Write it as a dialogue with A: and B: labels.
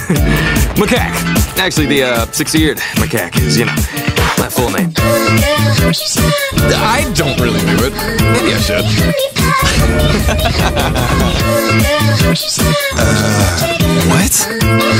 A: Macaque. Actually, the six-eared macaque is, you know, my full name.
B: I don't really do it. Maybe I should.
C: What?